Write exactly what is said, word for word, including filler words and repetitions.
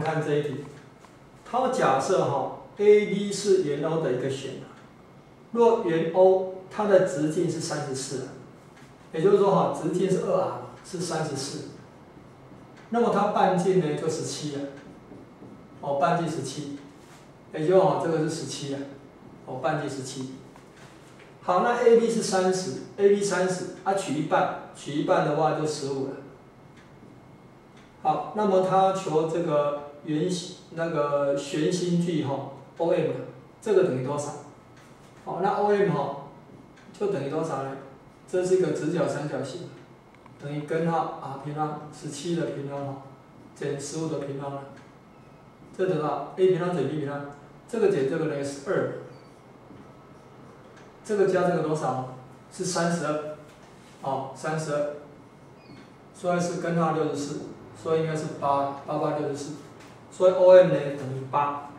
看这一题，它假设哈 A B 是圆 O 的一个弦，若圆 O 它的直径是三十四，也就是说哈直径是二 r 是三十四，那么它半径呢就十七了，哦半径十七，也就哈这个是十七啊，哦半径十七。好，那 A B 是三十 ，A B 三十，啊取一半，取一半的话就十五了。好，那么他求这个圆那个弦心距哈 O M， 这个等于多少？好，那 O M 哈就等于多少呢？这是一个直角三角形，等于根号 r 平方十七的平方哈减十五的平方了，这得到 a 平方减 b 平方，这个减这个呢是二，这个加这个多少？是三十二，哦三十二，所以是根号六十四。所以应该是八，八八六十四，所以 O M 呢等于八。